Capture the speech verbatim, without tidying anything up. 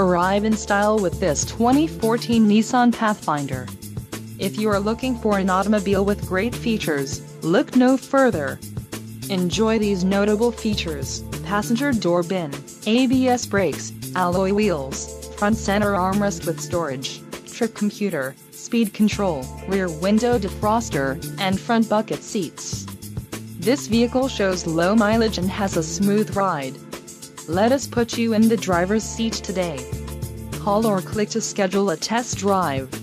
Arrive in style with this twenty fourteen Nissan Pathfinder. If you are looking for an automobile with great features, look no further. Enjoy these notable features: passenger door bin, A B S brakes, alloy wheels, front center armrest with storage, trip computer, speed control, rear window defroster, and front bucket seats. This vehicle shows low mileage and has a smooth ride. Let us put you in the driver's seat today. Call or click to schedule a test drive.